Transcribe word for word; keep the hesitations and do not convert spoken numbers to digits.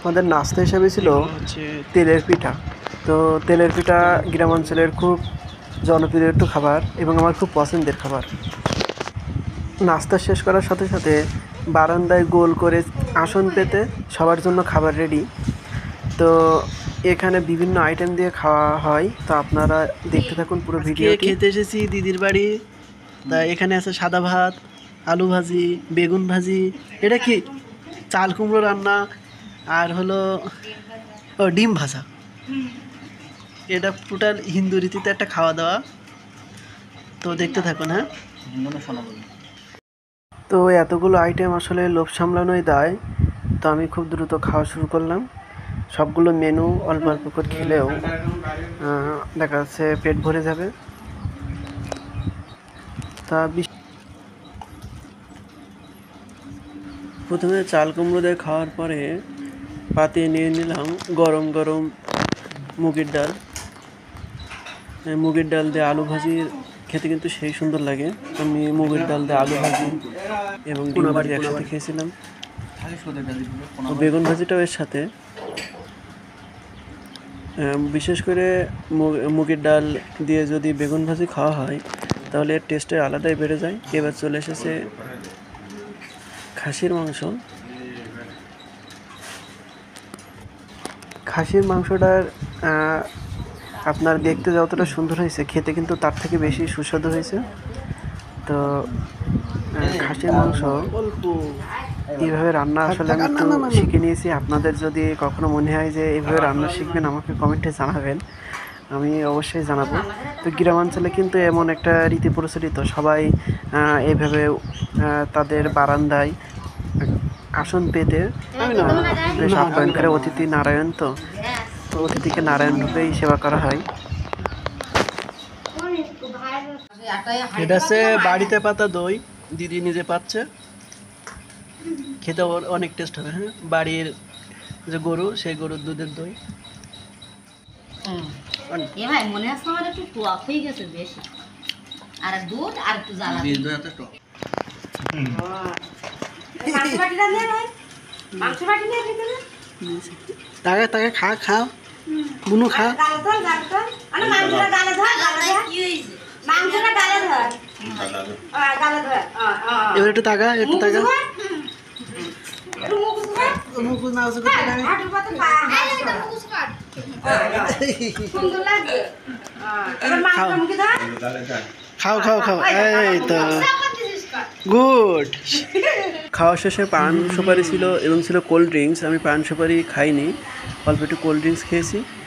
আমাদের নাস্তা হিসাবে ছিল হচ্ছে তেলের পিঠা। তো তেলের পিঠা গ্রামাঞ্চলের খুব জনপ্রিয় একটু খাবার এবং আমার খুব পছন্দের খাবার। নাস্তা শেষ করার সাথে সাথে বারান্দায় গোল করে আসন পেতে সবার জন্য খাবার রেডি। তো এখানে বিভিন্ন আইটেম দিয়ে খাওয়া হয়, তো আপনারা দেখতে থাকুন পুরো ভিডিও। খেতে এসেছি দিদির বাড়ি, তা এখানে আছে সাদা ভাত, আলু ভাজি, বেগুন ভাজি, এটা কি চাল কুমড়ো রান্না, আর হলো ও ডিম ভাজা। এটা টোটাল হিন্দু রীতিতে একটা খাওয়া দাওয়া, তো দেখতে থাকুন। হ্যাঁ, তো এতগুলো আইটেম আসলে লোভ সামলানোই দায়, তো আমি খুব দ্রুত খাওয়া শুরু করলাম। সবগুলো মেনু অল্প অল্প করে খেলেও দেখা যাচ্ছে পেট ভরে যাবে। তা প্রথমে চাল কুমড়ো দিয়ে খাওয়ার পরে পাতে নিয়ে নিলাম গরম গরম মুগের ডাল। মুগের ডাল দিয়ে আলু ভাজি খেতে কিন্তু সেই সুন্দর লাগে। আমি মুগের ডাল দিয়ে আলু ভাজি এবং ডিম ভাজি একসাথে খেয়েছিলাম। বেগুন ভাজিটাও এর সাথে। বিশেষ করে মুগের ডাল দিয়ে যদি বেগুন ভাজি খাওয়া হয় তাহলে এর টেস্টটা আলাদাই বেড়ে যায়। এবার চলে এসেছে খাসির মাংস। খাসির মাংসটার আপনার দেখতে যতটা সুন্দর হয়েছে, খেতে কিন্তু তার থেকে বেশি সুস্বাদু হয়েছে। তো খাসির মাংস এইভাবে রান্না আসলে আমি একটু শিখে নিয়েছি। আপনাদের যদি কখনো মনে হয় যে এইভাবে রান্না শিখবেন, আমাকে কমেন্টে জানাবেন, আমি অবশ্যই জানাবো। তো গ্রামাঞ্চলে কিন্তু এমন একটা রীতি প্রচলিত, সবাই এইভাবে তাদের বারান্দায় আসন পেতে বেশ আপ্যায়ন করে। অতিথি নারায়ণ, তো তো অতিথিকে নারায়ণ রূপেই সেবা করা হয়। এটা হচ্ছে বাড়িতে পাতা দই, দিদি নিজে পাচ্ছে, খেতে অনেক টেস্ট হবে। হ্যাঁ, বাড়ির যে গরু, সেই গরুর দুধের দই। মনে হচ্ছে আমার একটু টক হয়ে গেছে বেশি, আর দুধ আর একটু জ্বালা তাকে তাকে খা খাও বুনু খা। এবার একটু তাকা, একটু তাকা। খাও খাও খাও, এই তো গুড। খাওয়া শেষে পান সুপারি ছিল এবং ছিল কোল্ড ড্রিঙ্কস। আমি পান সুপারি খাইনি, অল্প একটু কোল্ড ড্রিঙ্কস খেয়েছি।